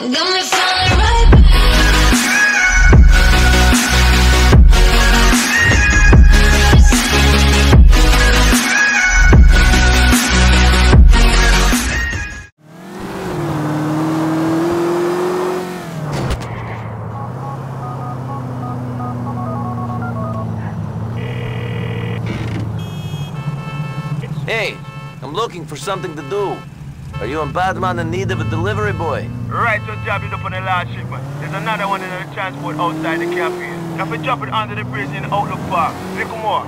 Got me falling right back. Hey, I'm looking for something to do. Are you and Batman in need of a delivery boy? Right, just drop it up on the last shipment. There's another one in the transport outside the cafe. You have to drop it under the bridge in Outlook Park. Little more.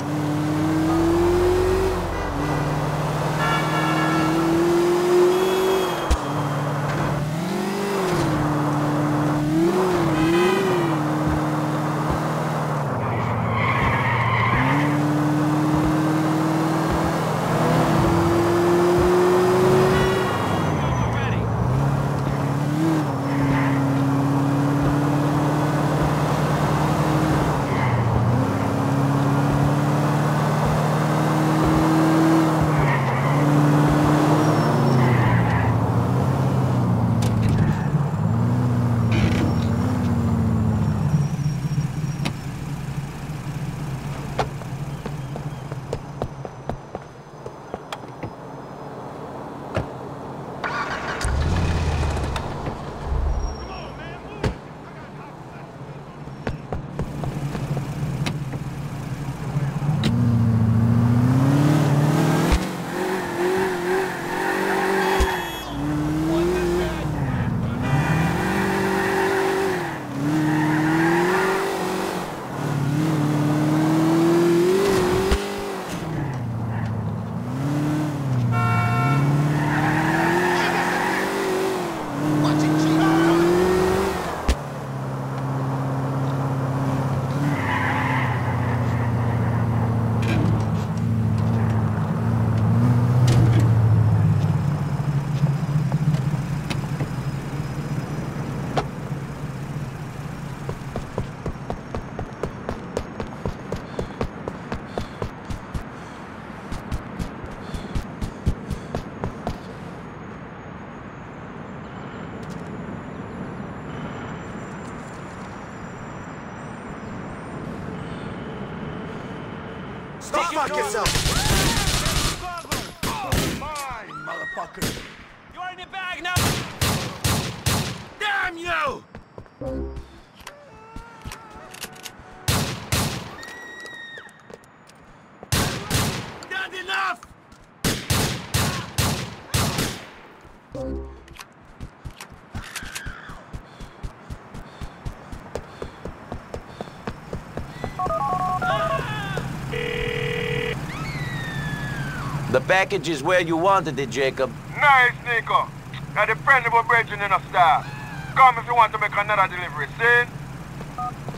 Stop fucking yourself! Mine, motherfucker. You're in your bag now! Damn you! Not enough! The package is where you wanted it, Jacob. Nice, Niko. A dependable bridge in a star. Come if you want to make another delivery, see?